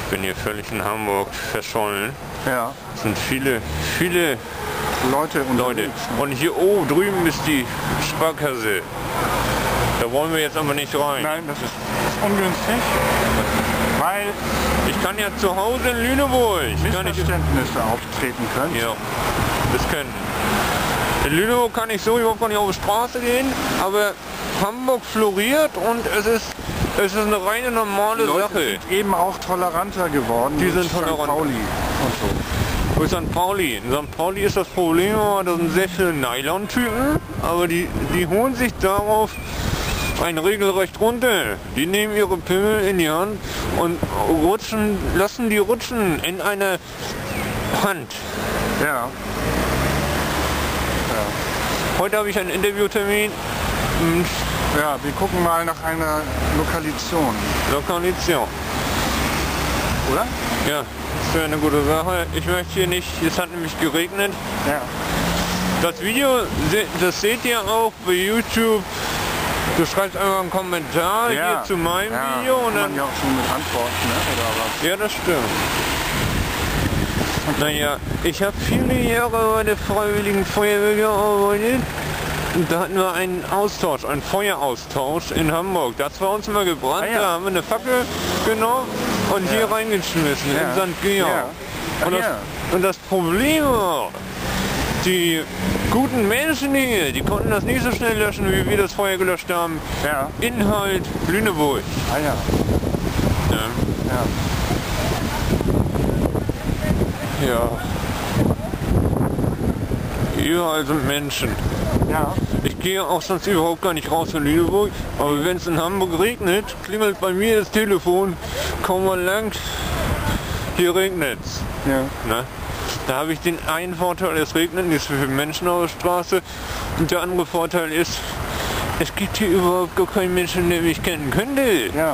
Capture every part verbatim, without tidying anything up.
bin hier völlig in Hamburg verschollen. Ja. Es sind viele, viele Leute und Leute. Und hier oh, drüben ist die Sparkasse. Da wollen wir jetzt aber nicht rein. Nein, das ist ungünstig, weil ich kann ja zu Hause in Lüneburg. Kann ich, Missverständnisse auftreten können. ja, das können. In Lüneburg kann ich so überhaupt nicht auf die Straße gehen, aber Hamburg floriert und es ist, es ist eine reine normale Die Leute Sache. sind eben auch toleranter geworden. Die mit sind tolerant. Sankt Pauli und so. Bei Sankt Pauli. In Sankt Pauli ist das Problem, das sind sehr viele Nylon-Typen, aber die, die holen sich darauf ein regelrecht runter. Die nehmen ihre Pimmel in die Hand und rutschen, lassen die rutschen in eine Hand. Ja. Ja. Heute habe ich einen Interviewtermin. Ja, wir gucken mal nach einer Lokalisation. Lokalisation. Oder? Ja, das wäre eine gute Sache. Ich möchte hier nicht, es hat nämlich geregnet. Ja. Das Video, das seht ihr auch bei YouTube. Du schreibst einfach einen Kommentar Ja. hier zu meinem Ja, Video und kann dann... man ja auch schon mit antworten, ne? Oder was? Ja, das stimmt. Naja, ich habe viele Jahre bei der Freiwilligen Feuerwehr gearbeitet. Und da hatten wir einen Austausch, einen Feueraustausch in Hamburg. Das war uns mal gebrannt, Ah, ja. da haben wir eine Fackel genommen und Ja. hier reingeschmissen Ja. in Sankt Georg. Ja. Ach, Und, das, ja. und das Problem war, die guten Menschen hier, die konnten das nicht so schnell löschen, wie wir das Feuer gelöscht haben. Ja. Inhalt Lüneburg. Ah ja. Ja. Ja. Ja. Überall sind Menschen. Ja. Ich gehe auch sonst überhaupt gar nicht raus von Lüneburg, aber wenn es in Hamburg regnet, klingelt bei mir das Telefon, komm mal lang, hier regnet's. Ja. Ne? Da habe ich den einen Vorteil, es regnet nicht so viele Menschen auf der Straße und der andere Vorteil ist, es gibt hier überhaupt gar keinen Menschen, der mich kennen könnte. Ja.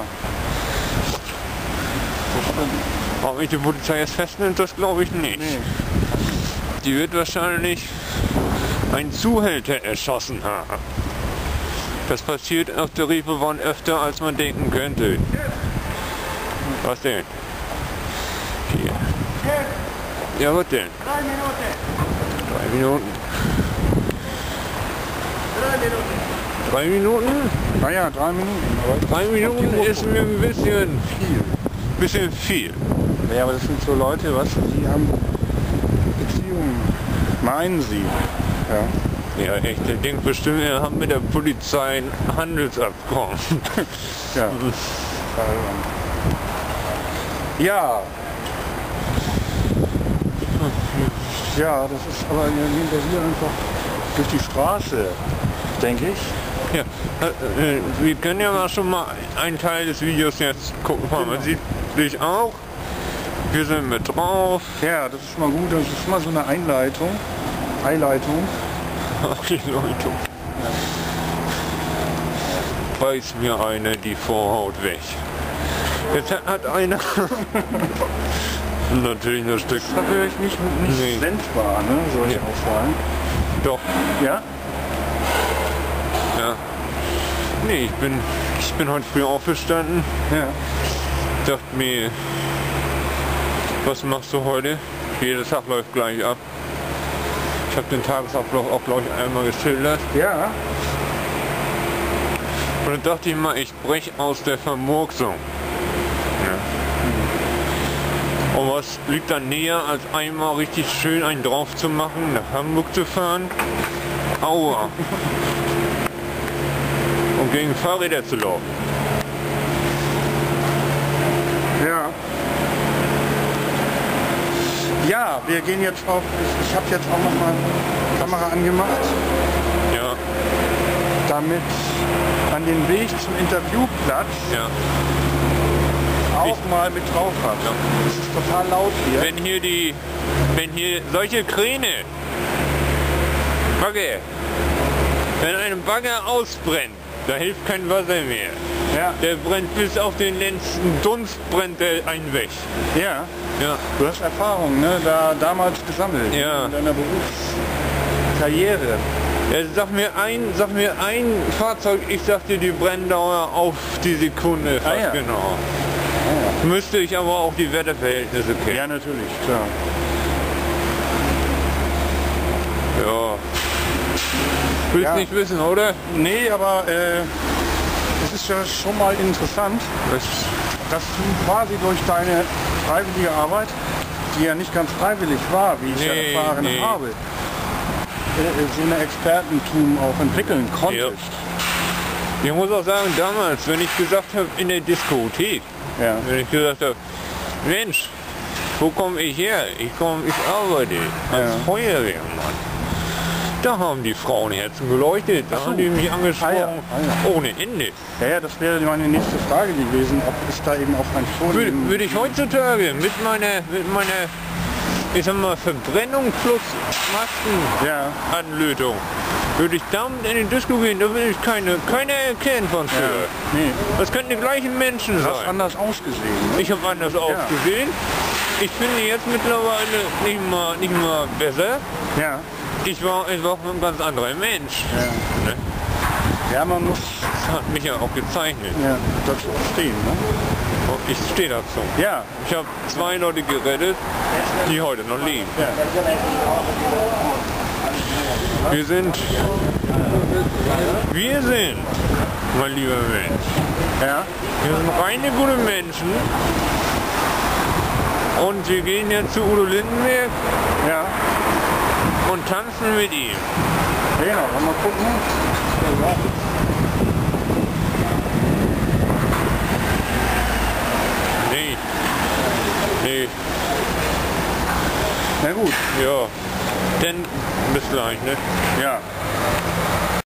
Das stimmt. Ob mich die Polizei jetzt festnimmt, das glaube ich nicht. Nee. Die wird wahrscheinlich einen Zuhälter erschossen haben. Das passiert auf der Reeperbahn öfter, als man denken könnte. Was denn? Hier. Ja, was denn? Drei Minuten. Drei Minuten. Drei Minuten. Drei Minuten? Naja, drei Minuten. Aber Drei Minuten ist mir ein bisschen, viel. bisschen viel. Ja, aber das sind so Leute, was? Die haben Beziehungen. Meinen sie. Ja. Ja, echt, der denkt bestimmt, wir haben mit der Polizei ein Handelsabkommen. Ja. Ja. Ja, das ist aber hinter hier einfach durch die Straße, denke ich. Ja, äh, wir können ja mal schon mal einen Teil des Videos jetzt gucken. Man Genau. sieht dich auch. Wir sind mit drauf. Ja, das ist schon mal gut. Das ist schon mal so eine Einleitung. Einleitung. Ach, die Leute. Beiß mir eine die Vorhaut weg. Jetzt hat einer natürlich ein Stück. Das höre ich nicht, nicht Nee. sendbar, ne? Soll ich Ja. auch sagen. Doch, Ja? ja. Nee, ich bin, ich bin heute früh aufgestanden. Ja. Dachte mir, was machst du heute? Jeder Tag läuft gleich ab. Ich habe den Tagesablauf auch, glaube ich, einmal geschildert. Ja. Und dann dachte ich mal, ich brech aus der Vermurksung. Ja. Und was liegt dann näher, als einmal richtig schön einen drauf zu machen, nach Hamburg zu fahren? Aua. Und gegen Fahrräder zu laufen. Ja. Ja, wir gehen jetzt auf, ich, ich habe jetzt auch noch mal die Kamera angemacht, Ja, damit an den Weg zum Interviewplatz ja. auch mal mit drauf hat. Ja. Es ist total laut hier. Wenn hier die, wenn hier solche Kräne, Bagger, wenn ein Bagger ausbrennt, da hilft kein Wasser mehr. Ja. Der brennt bis auf den letzten Dunst, brennt der einen weg. Ja. Ja, Du hast Erfahrung, ne? Da damals gesammelt. Ja. In deiner Berufskarriere. ja, sag mir ein, sag mir ein Fahrzeug, ich sag dir die Brenndauer auf die Sekunde, fast Ah, ja. genau. Müsste ich aber auch die Wetterverhältnisse kennen. Ja, natürlich, klar. Ja. Willst Ja. nicht wissen, oder? Nee, aber äh, es ist ja schon mal interessant, Das, dass du quasi durch deine freiwillige Arbeit, die ja nicht ganz freiwillig war, wie ich ja Nee, erfahren nee. habe, äh, so eine Expertentum auch entwickeln konntest. ich muss auch sagen, damals, wenn ich gesagt habe, in der Diskothek, Ja. wenn ich gesagt habe, Mensch, wo komme ich her? Ich komme, ich arbeite als Ja. Feuerwehrmann. Da haben die Frauenherzen geleuchtet, da Ach so. haben die mich angesprochen, Ah ja, ah ohne Ende. Ja, ja, das wäre meine nächste Frage gewesen, ob es da eben auch ein Würde, Vorlieben... würde ich heutzutage mit meiner, mit meiner, ich sag mal, Verbrennung plus Ja, Maskenanlötung, würde ich damit in den Disco gehen, da will ich keine, keine erkennen von ja, früher. nee, Das könnten die gleichen Menschen du hast sein. anders ausgesehen. Ne? Ich habe anders ausgesehen. Ich finde jetzt mittlerweile nicht mal, nicht mal besser. Ja, Ich war, ich war ein ganz anderer Mensch. ja. Ne? Ja, man muss Das hat mich ja auch gezeichnet. ja, dazu stehen. Ne? Und ich stehe dazu. Ja, Ich habe zwei Leute gerettet, die heute noch leben. ja. Wir sind, wir sind, mein lieber Mensch, Ja, wir sind reine gute Menschen. Und wir gehen jetzt zu Udo Lindenberg ja. und tanzen mit ihm. Genau, mal gucken.